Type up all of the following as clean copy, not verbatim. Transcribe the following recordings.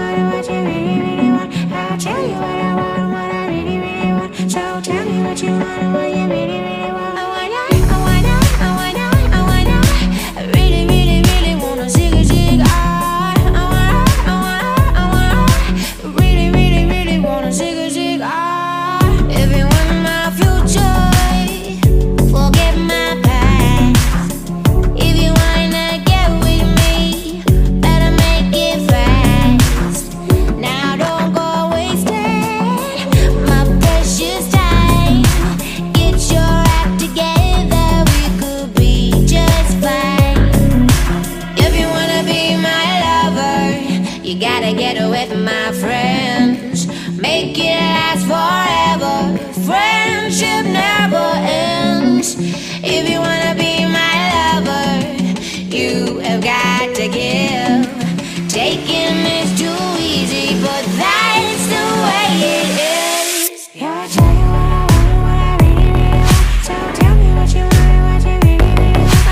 what you really, really want. I'll tell you what I want and what I really, really want. So tell me what you want and what you really, really want. I really, really, really wanna zig a zig. Really, really, really wanna zig a zig. If you want my future, forget my past. If you wanna get with me, better make it fast. Now don't go wasting my precious time. Get your act together, we could be just fine. If you wanna be my lover, you gotta get with my friends. Make it last forever, friendship never ends. If you wanna be my lover, you have got to give. Taking is too easy, but that's the way it is. Yeah, I tell you what I want and what I really, really want. So tell me what you want and what you really, really want.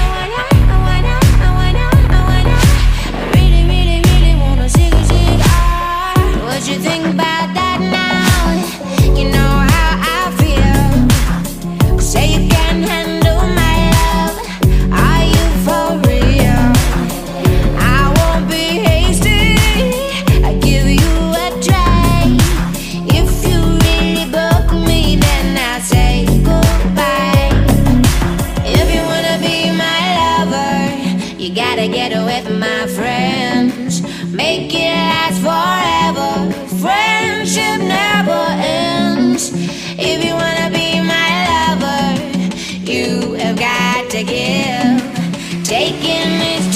I really, really, really wanna zig a zig. What you think about that now? You know how I feel. Say you can handle my love. Are you for real? I won't be hasty. I give you a try. If you really book me, then I'll say goodbye. If you wanna be my lover, you gotta get with my friends. Make it last forever, friendship never ends. If you wanna be my lover, you have got to give. Taking is